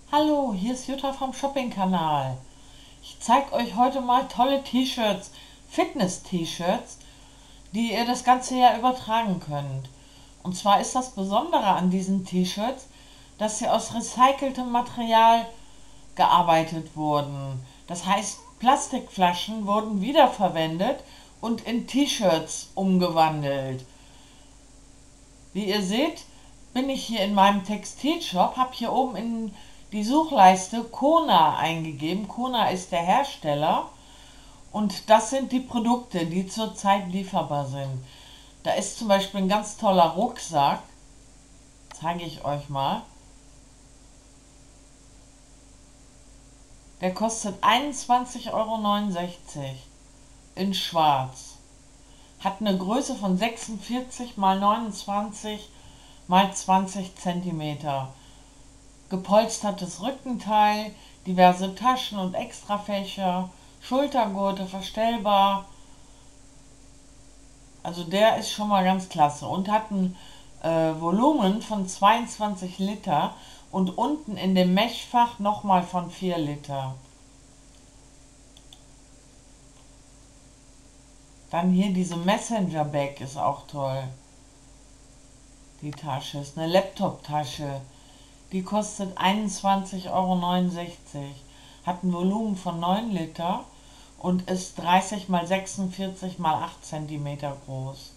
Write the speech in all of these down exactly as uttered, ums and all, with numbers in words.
Hallo, hier ist Jutta vom Shopping-Kanal. Ich zeige euch heute mal tolle T-Shirts, Fitness-T-Shirts, die ihr das ganze Jahr übertragen könnt. Und zwar ist das Besondere an diesen T-Shirts, dass sie aus recyceltem Material gearbeitet wurden. Das heißt, Plastikflaschen wurden wiederverwendet und in T-Shirts umgewandelt. Wie ihr seht, bin ich hier in meinem Textilshop, habe hier oben in die Suchleiste Kona eingegeben. Kona ist der Hersteller und das sind die Produkte, die zurzeit lieferbar sind. Da ist zum Beispiel ein ganz toller Rucksack, zeige ich euch mal. Der kostet einundzwanzig Euro neunundsechzig in schwarz. Hat eine Größe von sechsundvierzig mal neunundzwanzig mal zwanzig Zentimeter. Gepolstertes Rückenteil, diverse Taschen und Extrafächer, Schultergurte verstellbar. Also der ist schon mal ganz klasse und hat ein äh, Volumen von zweiundzwanzig Liter und unten in dem Meshfach nochmal von vier Liter. Dann hier diese Messenger Bag ist auch toll. Die Tasche ist eine Laptop-Tasche. Die kostet einundzwanzig Euro neunundsechzig. Hat ein Volumen von neun Liter und ist dreißig mal sechsundvierzig mal acht Zentimeter groß.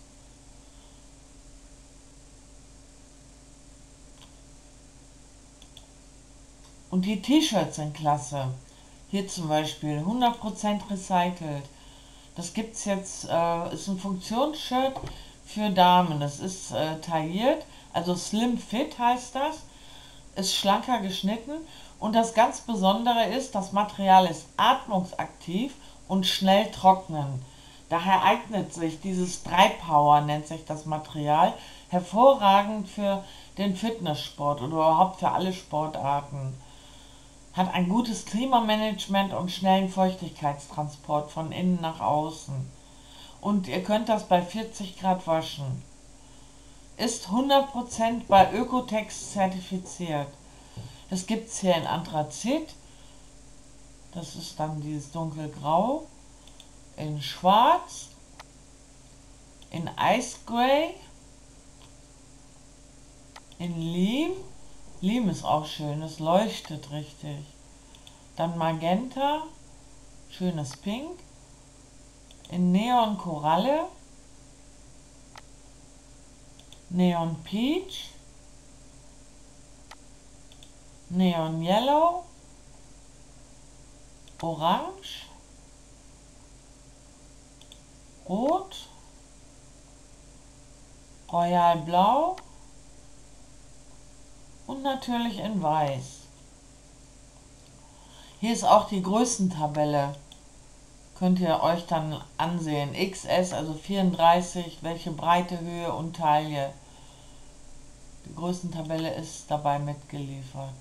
Und die T-Shirts sind klasse. Hier zum Beispiel hundert Prozent recycelt. Das gibt's jetzt, äh, ist ein Funktionsshirt für Damen. Das ist äh, tailliert, also Slim Fit heißt das. Ist schlanker geschnitten und das ganz Besondere ist, das Material ist atmungsaktiv und schnell trocknen. Daher eignet sich dieses drei Power, nennt sich das Material, hervorragend für den Fitnesssport oder überhaupt für alle Sportarten. Hat ein gutes Klimamanagement und schnellen Feuchtigkeitstransport von innen nach außen. Und ihr könnt das bei vierzig Grad waschen. Ist hundert Prozent bei Ökotex zertifiziert. Das gibt es hier in Anthrazit, das ist dann dieses dunkelgrau, in schwarz, in Ice Grey, in Leam, Leam ist auch schön, es leuchtet richtig, dann Magenta, schönes Pink, in Neon Koralle, Neon Peach, Neon Yellow, Orange, Rot, Royal Blau und natürlich in Weiß. Hier ist auch die Größentabelle. Könnt ihr euch dann ansehen. X S, also vierunddreißig, welche Breite, Höhe und Taille. Die Größentabelle ist dabei mitgeliefert.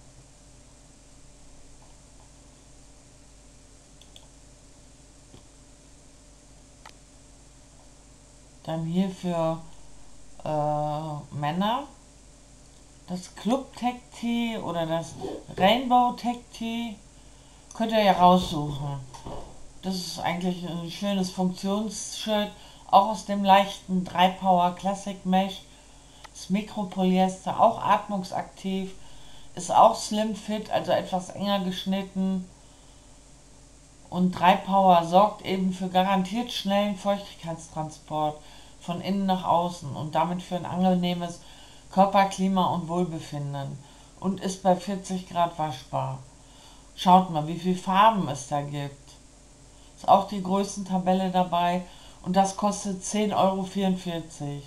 Dann hier für äh, Männer das Club Tech Tee oder das Rainbow Tech Tee. Könnt ihr ja raussuchen. Das ist eigentlich ein schönes Funktionsshirt, auch aus dem leichten drei Power Classic Mesh. Das Mikropolyester, auch atmungsaktiv, ist auch Slim Fit, also etwas enger geschnitten. Und drei Power sorgt eben für garantiert schnellen Feuchtigkeitstransport von innen nach außen und damit für ein angenehmes Körperklima und Wohlbefinden und ist bei vierzig Grad waschbar. Schaut mal, wie viele Farben es da gibt. Ist auch die Größentabelle dabei und das kostet zehn Euro vierundvierzig.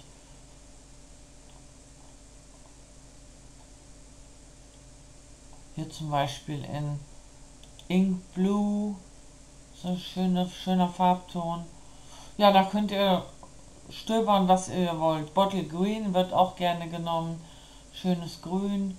Hier zum Beispiel in Ink Blue, so ein schöner, schöner Farbton. Ja, da könnt ihr stöbern, was ihr wollt. Bottle Green wird auch gerne genommen. Schönes Grün.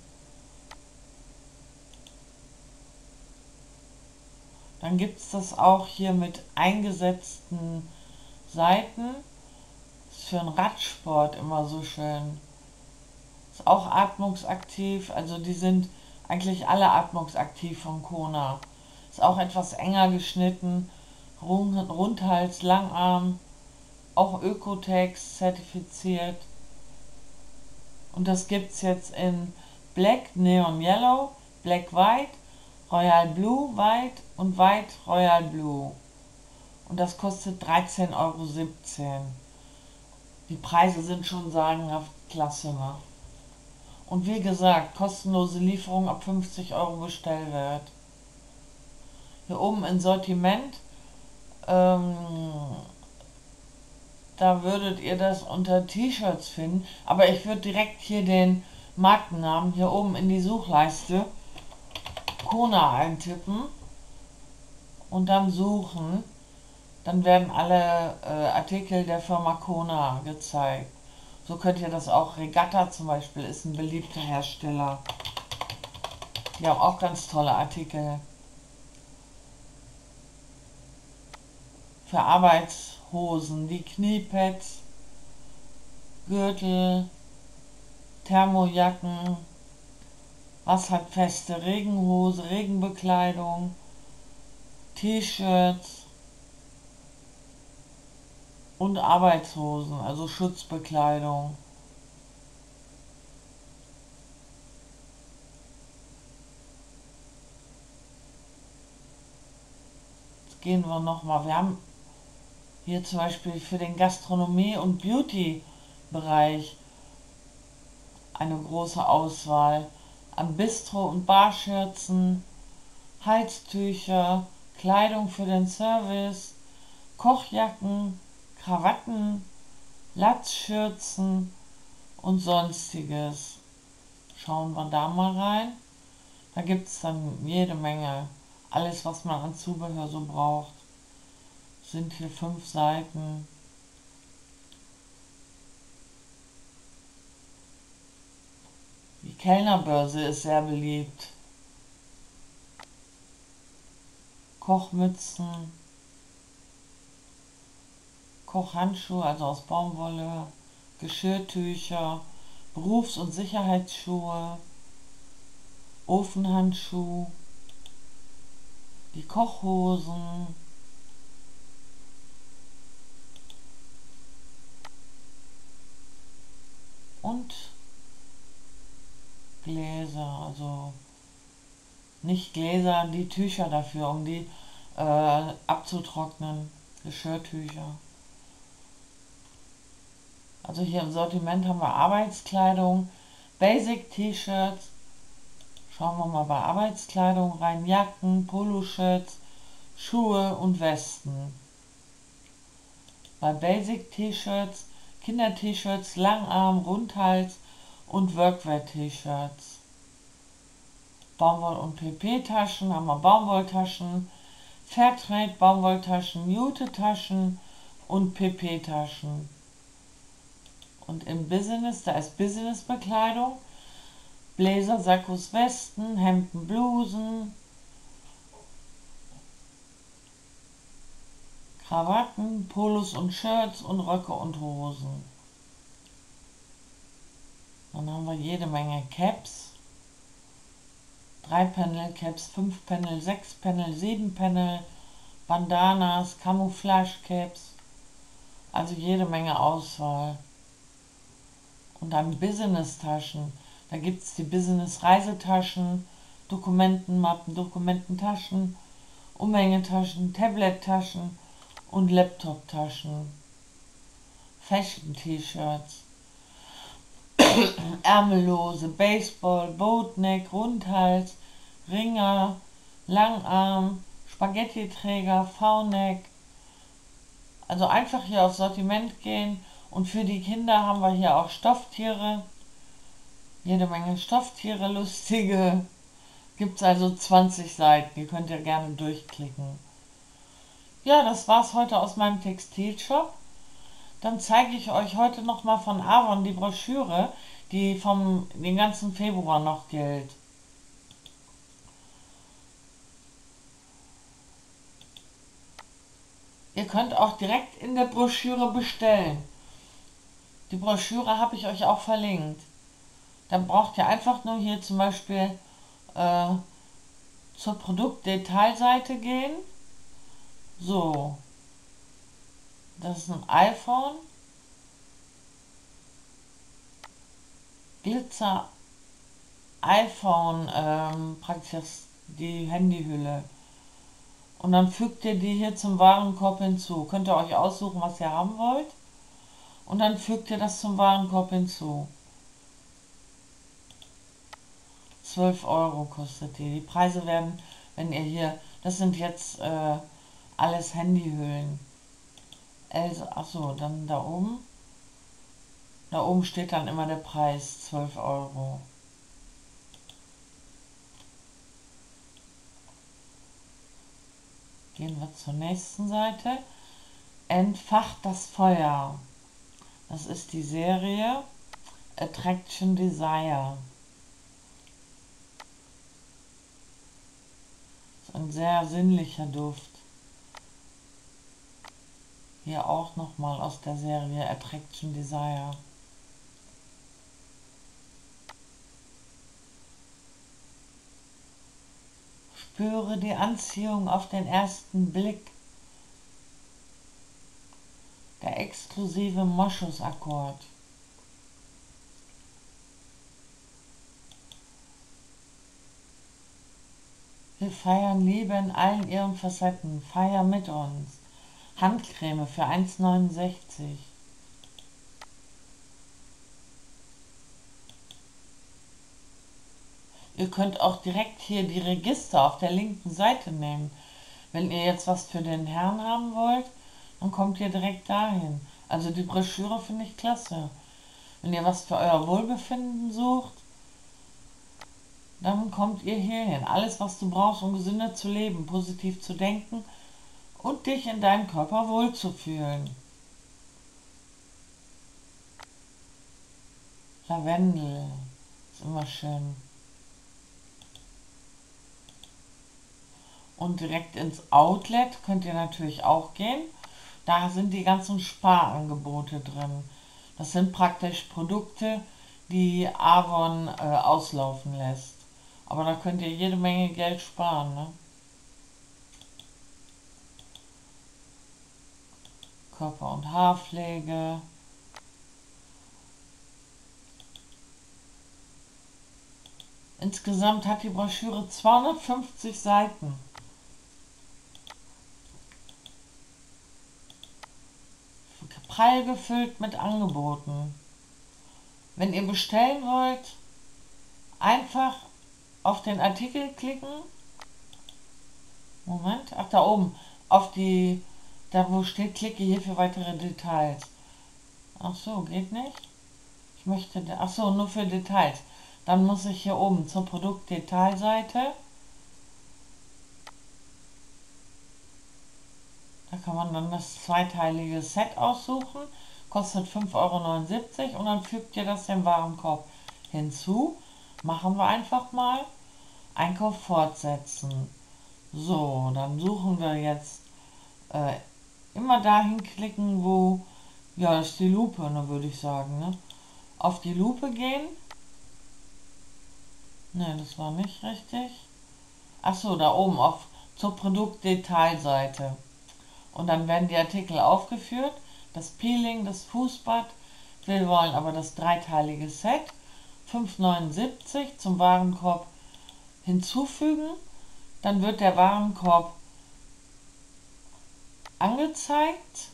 Dann gibt es das auch hier mit eingesetzten Seiten. Ist für den Radsport immer so schön. Ist auch atmungsaktiv, also die sind Eigentlich alle atmungsaktiv von Kona. Ist auch etwas enger geschnitten, Rund Rundhals, Langarm, auch Ökotex zertifiziert. Und das gibt es jetzt in Black, Neon Yellow, Black White, Royal Blue White und White Royal Blue. Und das kostet dreizehn Euro siebzehn. Die Preise sind schon sagenhaft klasse, ne? Und wie gesagt, kostenlose Lieferung ab fünfzig Euro Bestellwert. Hier oben im Sortiment, ähm, da würdet ihr das unter T-Shirts finden. Aber ich würde direkt hier den Markennamen hier oben in die Suchleiste Kona eintippen und dann suchen. Dann werden alle äh, Artikel der Firma Kona gezeigt. So könnt ihr das auch. Regatta zum Beispiel ist ein beliebter Hersteller. Die haben auch ganz tolle Artikel. Für Arbeitshosen, die Kniepads, Gürtel, Thermojacken, wasserfeste Regenhose, Regenbekleidung, T-Shirts und Arbeitshosen, also Schutzbekleidung. Jetzt gehen wir nochmal. Wir haben hier zum Beispiel für den Gastronomie- und Beauty-Bereich eine große Auswahl an Bistro- und Barschürzen, Halstücher, Kleidung für den Service, Kochjacken, Krawatten, Latzschürzen und sonstiges. Schauen wir da mal rein. Da gibt es dann jede Menge. Alles, was man an Zubehör so braucht. Sind hier fünf Seiten. Die Kellnerbörse ist sehr beliebt. Kochmützen, Kochhandschuhe, also aus Baumwolle, Geschirrtücher, Berufs- und Sicherheitsschuhe, Ofenhandschuh, die Kochhosen, und Gläser, also nicht Gläser, die Tücher dafür, um die äh, abzutrocknen, Geschirrtücher. Also hier im Sortiment haben wir Arbeitskleidung, Basic T-Shirts. Schauen wir mal bei Arbeitskleidung rein, Jacken, Poloshirts, Schuhe und Westen. Bei Basic T-Shirts, Kinder-T-Shirts, Langarm, Rundhals und Workwear-T-Shirts. Baumwoll- und P P-Taschen haben wir Baumwolltaschen, Fairtrade Baumwolltaschen, Jute-Taschen und P P-Taschen. Und im Business, da ist Business-Bekleidung, Bläser, Sakkos, Westen, Hemden, Blusen, Krawatten, Polos und Shirts und Röcke und Hosen. Dann haben wir jede Menge Caps. drei Panel Caps, fünf Panel, sechs Panel, sieben Panel, Bandanas, Camouflage Caps. Also jede Menge Auswahl. Und dann Business-Taschen. Da gibt es die Business-Reisetaschen, Dokumentenmappen, Dokumententaschen, Umhängetaschen, Tablet-Taschen und Laptop-Taschen. Fashion-T-Shirts. Ärmellose, Baseball, Boatneck, Rundhals, Ringer, Langarm, Spaghetti-Träger, V-Neck. Also einfach hier aufs Sortiment gehen. Und für die Kinder haben wir hier auch Stofftiere. Jede Menge Stofftiere, lustige. Gibt es also zwanzig Seiten. Die könnt ihr gerne durchklicken. Ja, das war's heute aus meinem Textilshop. Dann zeige ich euch heute nochmal von Avon die Broschüre, die vom den ganzen Februar noch gilt. Ihr könnt auch direkt in der Broschüre bestellen. Die Broschüre habe ich euch auch verlinkt. Dann braucht ihr einfach nur hier zum Beispiel äh, zur Produktdetailseite gehen. So, das ist ein iPhone. Glitzer iPhone, ähm, praktisch die Handyhülle. Und dann fügt ihr die hier zum Warenkorb hinzu. Könnt ihr euch aussuchen, was ihr haben wollt. Und dann fügt ihr das zum Warenkorb hinzu. zwölf Euro kostet die. Die Preise werden, wenn ihr hier, das sind jetzt äh, alles Handyhüllen. Also, achso, dann da oben. Da oben steht dann immer der Preis, zwölf Euro. Gehen wir zur nächsten Seite. Entfacht das Feuer. Das ist die Serie Attraction Desire. Das ist ein sehr sinnlicher Duft. Hier auch nochmal aus der Serie Attraction Desire. Spüre die Anziehung auf den ersten Blick. Der exklusive Moschusakkord. Wir feiern Liebe in allen ihren Facetten. Feier mit uns. Handcreme für eins neunundsechzig. Ihr könnt auch direkt hier die Register auf der linken Seite nehmen. Wenn ihr jetzt was für den Herrn haben wollt, dann kommt ihr direkt dahin. Also die Broschüre finde ich klasse. Wenn ihr was für euer Wohlbefinden sucht, dann kommt ihr hierhin. Alles, was du brauchst, um gesünder zu leben, positiv zu denken und dich in deinem Körper wohlzufühlen. Lavendel ist immer schön. Und direkt ins Outlet könnt ihr natürlich auch gehen. Da sind die ganzen Sparangebote drin. Das sind praktisch Produkte, die Avon äh, auslaufen lässt. Aber da könnt ihr jede Menge Geld sparen. Ne? Körper- und Haarpflege. Insgesamt hat die Broschüre zweihundertfünfzig Seiten. Prall gefüllt mit Angeboten. Wenn ihr bestellen wollt, einfach auf den Artikel klicken. Moment, ach da oben, auf die, da wo steht, klicke hier für weitere Details. Ach so, geht nicht. Ich möchte, ach so, nur für Details. Dann muss ich hier oben zur Produktdetailseite. Da kann man dann das zweiteilige Set aussuchen, kostet fünf Euro neunundsiebzig und dann fügt ihr das dem Warenkorb hinzu. Machen wir einfach mal. Einkauf fortsetzen. So, dann suchen wir jetzt äh, immer dahin klicken, wo, ja, das ist die Lupe, ne, würde ich sagen. Ne? Auf die Lupe gehen. Ne, das war nicht richtig. Achso, da oben auf zur Produktdetailseite. Und dann werden die Artikel aufgeführt. Das Peeling, das Fußbad. Wir wollen aber das dreiteilige Set. fünf neunundsiebzig zum Warenkorb hinzufügen. Dann wird der Warenkorb angezeigt.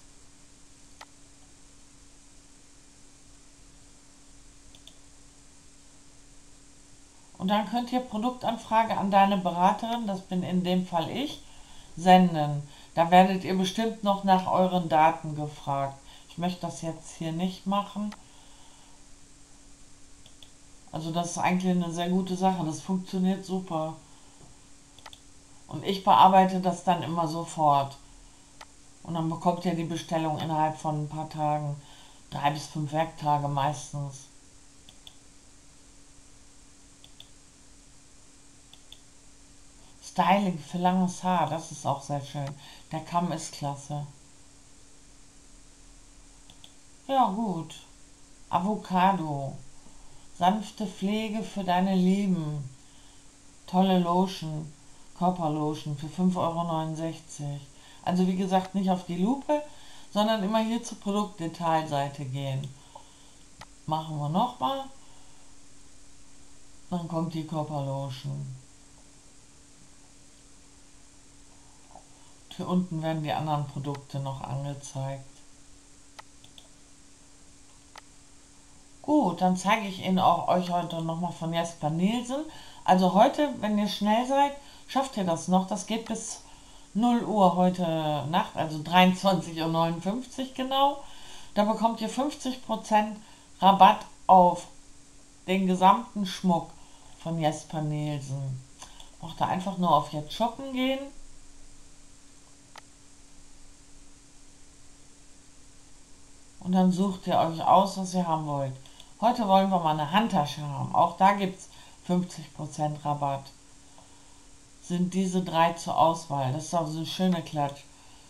Und dann könnt ihr Produktanfrage an deine Beraterin, das bin in dem Fall ich, senden. Da werdet ihr bestimmt noch nach euren Daten gefragt. Ich möchte das jetzt hier nicht machen. Also das ist eigentlich eine sehr gute Sache. Das funktioniert super. Und ich bearbeite das dann immer sofort. Und dann bekommt ihr die Bestellung innerhalb von ein paar Tagen. Drei bis fünf Werktage meistens. Styling für langes Haar, das ist auch sehr schön. Der Kamm ist klasse. Ja gut. Avocado. Sanfte Pflege für deine Lieben. Tolle Lotion, Körperlotion für fünf Euro neunundsechzig. Also wie gesagt, nicht auf die Lupe, sondern immer hier zur Produktdetailseite gehen. Machen wir nochmal. Dann kommt die Körperlotion. Hier unten werden die anderen Produkte noch angezeigt. Gut, dann zeige ich Ihnen auch euch heute nochmal von Jesper Nielsen. Also heute, wenn ihr schnell seid, schafft ihr das noch. Das geht bis null Uhr heute Nacht, also dreiundzwanzig Uhr neunundfünfzig genau. Da bekommt ihr fünfzig Prozent Rabatt auf den gesamten Schmuck von Jesper Nielsen. Braucht ihr einfach nur auf Jetzt shoppen gehen. Und dann sucht ihr euch aus, was ihr haben wollt. Heute wollen wir mal eine Handtasche haben. Auch da gibt es fünfzig Prozent Rabatt. Sind diese drei zur Auswahl. Das ist auch so eine schöne Klatsch.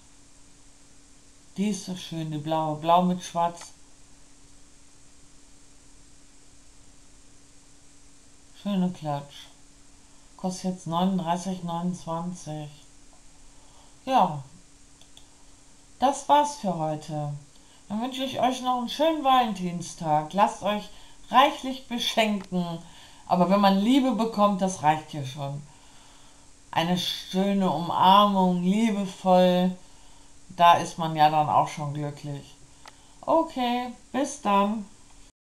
Die ist so schön, die blaue. Blau mit schwarz. Schöne Klatsch. Kostet jetzt neununddreißig neunundzwanzig. Ja, das war's für heute. Dann wünsche ich euch noch einen schönen Valentinstag. Lasst euch reichlich beschenken. Aber wenn man Liebe bekommt, das reicht ja schon. Eine schöne Umarmung, liebevoll. Da ist man ja dann auch schon glücklich. Okay, bis dann.